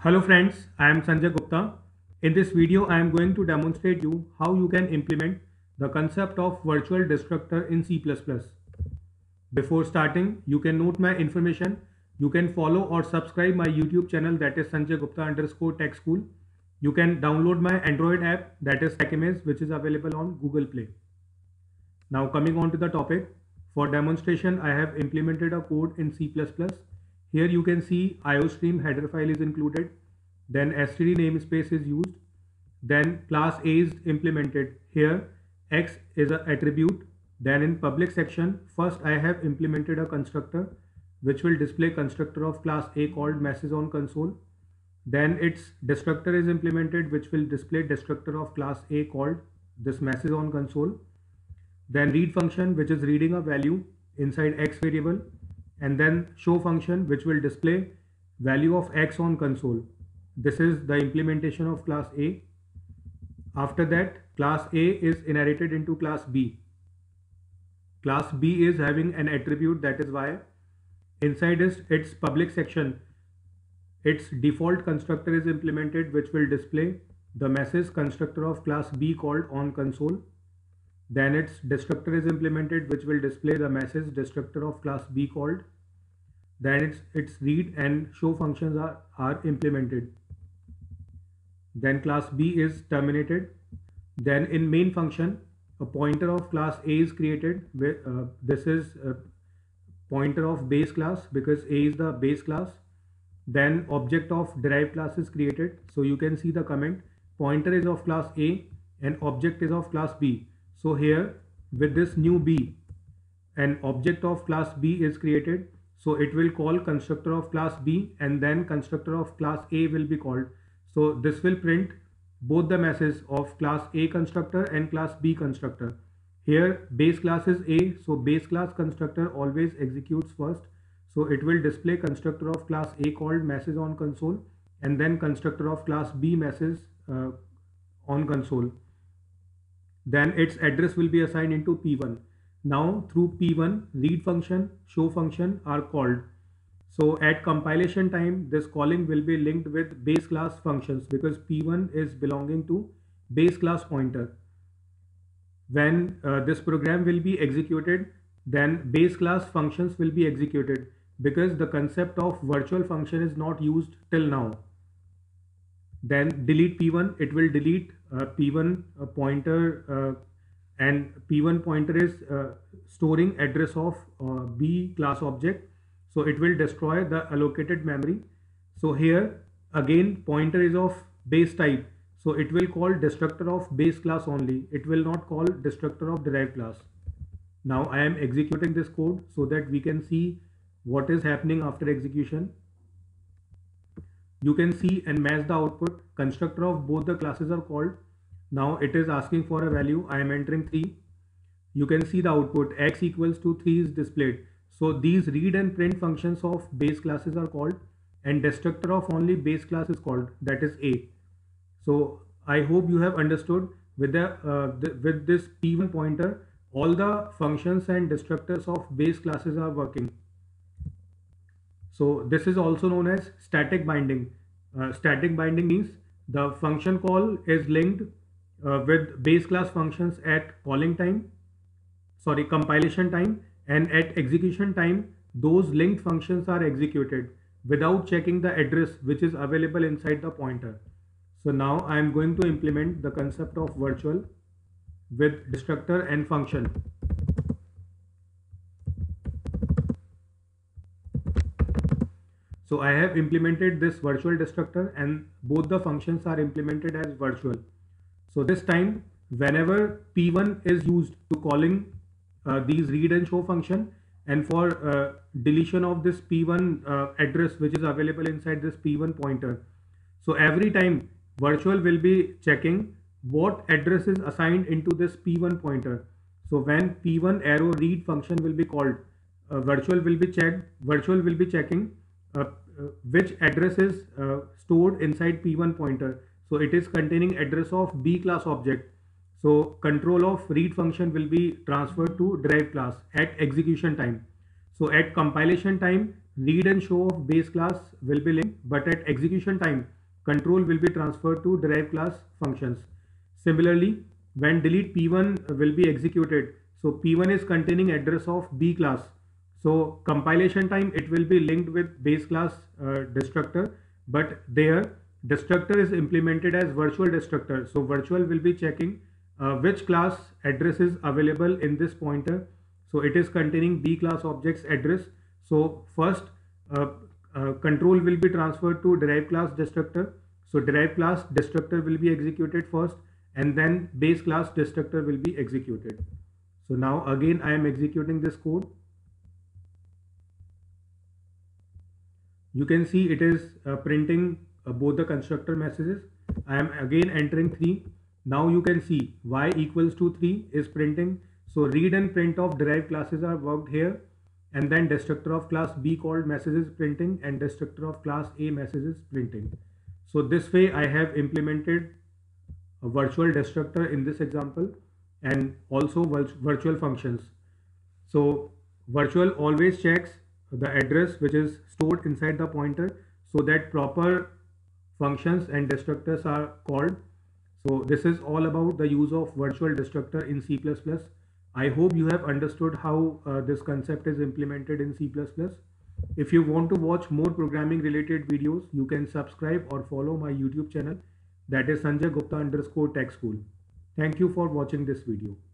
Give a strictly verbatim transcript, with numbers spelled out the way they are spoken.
Hello friends, I am Sanjay Gupta. In this video, I am going to demonstrate you how you can implement the concept of virtual destructor in C plus plus. Before starting, you can note my information. You can follow or subscribe my YouTube channel, that is Sanjay Gupta underscore Tech School. You can download my Android app, that is TechImage, which is available on Google Play. Now coming on to the topic, for demonstration I have implemented a code in C plus plus. Here you can see IOStream header file is included, then std namespace is used, then class A is implemented. Here X is an attribute. Then in public section, first I have implemented a constructor which will display constructor of class A called message on console. Then its destructor is implemented which will display destructor of class A called this message on console. Then read function which is reading a value inside X variable, and then show function which will display value of X on console. This is the implementation of class A. After that, class A is inherited into class B. Class B is having an attribute, that is Y. Inside its, its public section, its default constructor is implemented which will display the message constructor of class B called on console. Then its destructor is implemented which will display the message destructor of class B called. Then its, its read and show functions are, are implemented. Then class B is terminated. Then in main function, a pointer of class A is created. Uh, this is a pointer of base class because A is the base class. Then object of derived class is created. So you can see the comment, pointer is of class A and object is of class B. So here with this new B, an object of class B is created. So it will call constructor of class B and then constructor of class A will be called. So this will print both the messages of class A constructor and class B constructor. Here base class is A, so base class constructor always executes first. So it will display constructor of class A called message on console and then constructor of class B message uh, on console. Then its address will be assigned into P one. Now through P one, read function, show function are called. So at compilation time, this calling will be linked with base class functions because P one is belonging to base class pointer. When uh, this program will be executed, then base class functions will be executed because the concept of virtual function is not used till now. Then delete P one, it will delete uh, P one uh, pointer uh, and P one pointer is uh, storing address of uh, B class object. So it will destroy the allocated memory. So here again pointer is of base type. So it will call destructor of base class only. It will not call destructor of derived class. Now I am executing this code so that we can see what is happening after execution. You can see and match the output. Constructor of both the classes are called. Now it is asking for a value. I am entering three. You can see the output X equals to three is displayed. So these read and print functions of base classes are called and destructor of only base class is called, that is A. So I hope you have understood with the, uh, the with this P one pointer, all the functions and destructors of base classes are working. So this is also known as static binding. Uh, static binding means the function call is linked uh, with base class functions at calling time, sorry, compilation time, and at execution time, those linked functions are executed without checking the address which is available inside the pointer. So now I am going to implement the concept of virtual with destructor and function. So I have implemented this virtual destructor and both the functions are implemented as virtual. So this time whenever P one is used to calling uh, these read and show function and for uh, deletion of this P one uh, address which is available inside this P one pointer. So every time virtual will be checking what address is assigned into this P one pointer. So when P one arrow read function will be called, uh, virtual will be checked, virtual will be checking uh, uh, which address is uh, stored inside P one pointer. So it is containing address of B class object. So control of read function will be transferred to derived class at execution time. So at compilation time, read and show of base class will be linked, but at execution time, control will be transferred to derived class functions. Similarly, when delete P one will be executed, so P one is containing address of B class. So compilation time, it will be linked with base class uh, destructor, but there destructor is implemented as virtual destructor. So virtual will be checking uh, which class address is available in this pointer. So it is containing B class objects address. So first uh, uh, control will be transferred to derived class destructor. So derived class destructor will be executed first, and then base class destructor will be executed. So now again I am executing this code. You can see it is uh, printing uh, both the constructor messages. I am again entering three. Now you can see y equals to three is printing. So read and print of derived classes are worked here, and then destructor of class B called messages printing and destructor of class A messages printing. So this way I have implemented a virtual destructor in this example, and also virtual functions. So virtual always checks the address which is stored inside the pointer so that proper functions and destructors are called. So this is all about the use of virtual destructor in C plus plus. I hope you have understood how uh, this concept is implemented in C plus plus. If you want to watch more programming related videos, you can subscribe or follow my YouTube channel, that is Sanjay Gupta underscore Tech School. Thank you for watching this video.